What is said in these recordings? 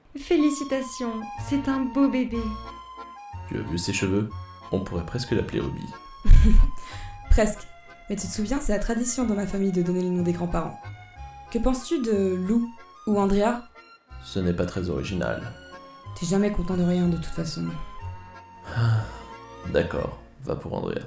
Félicitations, c'est un beau bébé. Tu as vu ses cheveux? On pourrait presque l'appeler Ruby. Presque. Mais tu te souviens, c'est la tradition dans ma famille de donner le nom des grands-parents. Que penses-tu de Lou ou Andrea? Ce n'est pas très original. T'es jamais content de rien de toute façon. D'accord, va pour Andrea.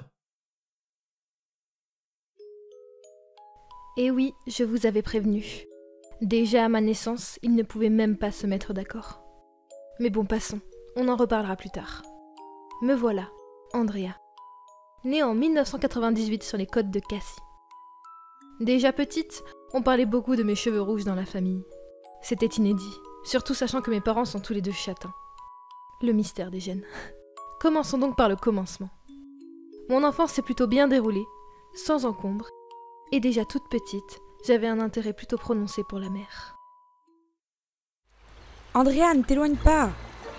Et oui, je vous avais prévenu. Déjà à ma naissance, ils ne pouvaient même pas se mettre d'accord. Mais bon, passons, on en reparlera plus tard. Me voilà, Andrea. Née en 1998 sur les côtes de Cassis. Déjà petite, on parlait beaucoup de mes cheveux rouges dans la famille. C'était inédit, surtout sachant que mes parents sont tous les deux châtains. Le mystère des gènes. Commençons donc par le commencement. Mon enfance s'est plutôt bien déroulée, sans encombre, et déjà toute petite, j'avais un intérêt plutôt prononcé pour la mer. Andrea, ne t'éloigne pas.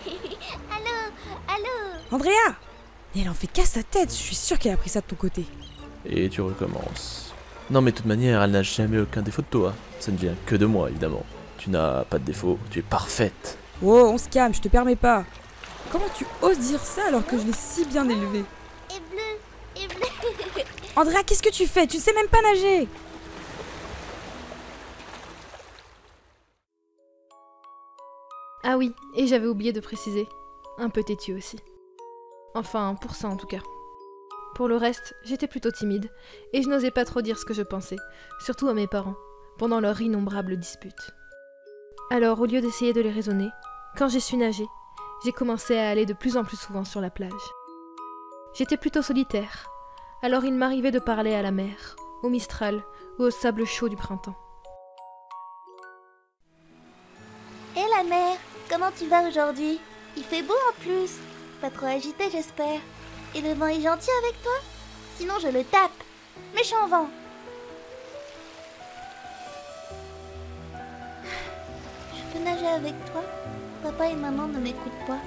Allô Andrea! Et elle en fait qu'à sa tête, je suis sûre qu'elle a pris ça de ton côté. Et tu recommences. Non mais de toute manière, elle n'a jamais aucun défaut de toi. Ça ne vient que de moi, évidemment. Tu n'as pas de défaut, tu es parfaite. Oh, on se calme, je te permets pas. Comment tu oses dire ça alors que je l'ai si bien élevée? Et bleu Andrea, qu'est-ce que tu fais? Tu ne sais même pas nager. Ah oui, et j'avais oublié de préciser. Un peu têtu aussi. Enfin, pour ça en tout cas. Pour le reste, j'étais plutôt timide, et je n'osais pas trop dire ce que je pensais, surtout à mes parents, pendant leurs innombrables disputes. Alors, au lieu d'essayer de les raisonner, quand j'ai su nager, j'ai commencé à aller de plus en plus souvent sur la plage. J'étais plutôt solitaire, alors il m'arrivait de parler à la mer, au mistral ou au sable chaud du printemps. Et la mère, comment tu vas aujourd'hui? Il fait beau en plus. Pas trop agité, j'espère. Et le vent est gentil avec toi? Sinon je le tape. Méchant vent. Je peux nager avec toi? Papa et maman ne m'écoutent pas.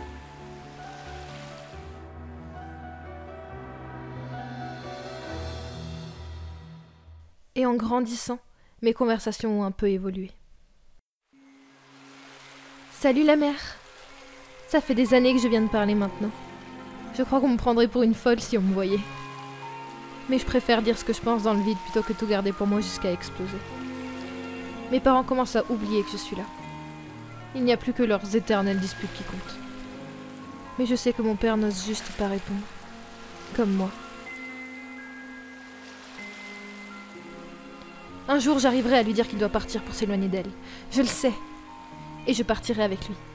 Et en grandissant, mes conversations ont un peu évolué. Salut la mère! Ça fait des années que je viens de parler maintenant. Je crois qu'on me prendrait pour une folle si on me voyait. Mais je préfère dire ce que je pense dans le vide plutôt que tout garder pour moi jusqu'à exploser. Mes parents commencent à oublier que je suis là. Il n'y a plus que leurs éternelles disputes qui comptent. Mais je sais que mon père n'ose juste pas répondre. Comme moi. Un jour, j'arriverai à lui dire qu'il doit partir pour s'éloigner d'elle. Je le sais. Et je partirai avec lui.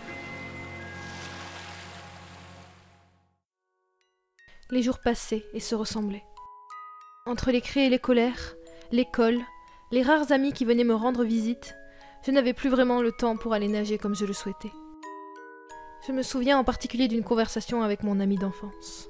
Les jours passaient et se ressemblaient. Entre les cris et les colères, l'école, les rares amis qui venaient me rendre visite, je n'avais plus vraiment le temps pour aller nager comme je le souhaitais. Je me souviens en particulier d'une conversation avec mon ami d'enfance.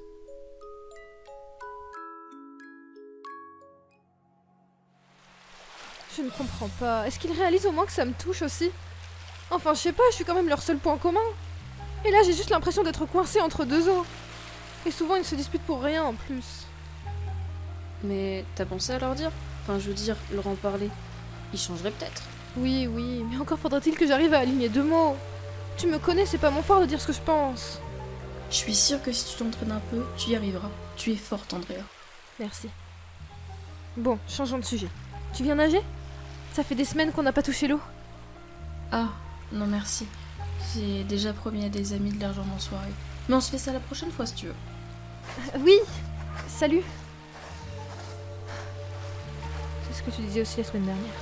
Je ne comprends pas. Est-ce qu'ils réalisent au moins que ça me touche aussi? Enfin, je sais pas, je suis quand même leur seul point commun. Et là, j'ai juste l'impression d'être coincée entre deux eaux. Et souvent, ils se disputent pour rien en plus. Mais t'as pensé à leur dire? Enfin, je veux dire, leur en parler. Ils changeraient peut-être. Oui, mais encore faudrait-il que j'arrive à aligner deux mots. Tu me connais, c'est pas mon fort de dire ce que je pense. Je suis sûre que si tu t'entraînes un peu, tu y arriveras. Tu es forte, Andrea. Merci. Bon, changeons de sujet. Tu viens nager? Ça fait des semaines qu'on n'a pas touché l'eau. Ah, non merci. J'ai déjà promis à des amis de les rejoindre en soirée. Mais on se fait ça la prochaine fois si tu veux. Oui, salut. C'est ce que tu disais aussi la semaine dernière.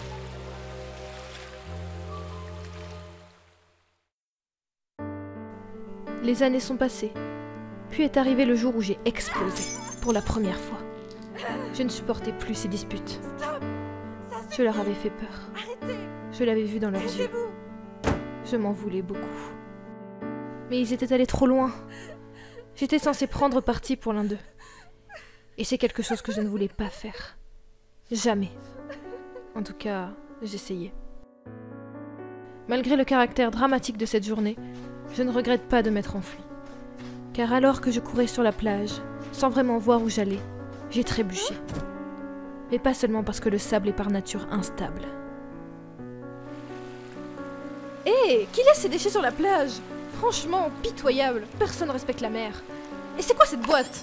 Les années sont passées. Puis est arrivé le jour où j'ai explosé, pour la première fois. Je ne supportais plus ces disputes. Je leur avais fait peur. Je l'avais vu dans leurs yeux. Je m'en voulais beaucoup. Mais ils étaient allés trop loin. J'étais censée prendre parti pour l'un d'eux. Et c'est quelque chose que je ne voulais pas faire. Jamais. En tout cas, j'essayais. Malgré le caractère dramatique de cette journée, je ne regrette pas de m'être enfuie. Car alors que je courais sur la plage, sans vraiment voir où j'allais, j'ai trébuché. Mais pas seulement parce que le sable est par nature instable. Hé, Hé, qui laisse ses déchets sur la plage? Franchement, pitoyable. Personne respecte la mer. Et c'est quoi cette boîte?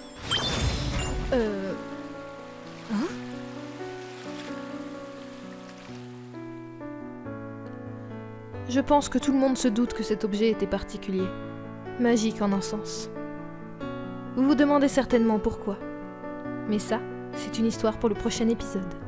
Hein? Je pense que tout le monde se doute que cet objet était particulier. Magique en un sens. Vous vous demandez certainement pourquoi. Mais ça, c'est une histoire pour le prochain épisode.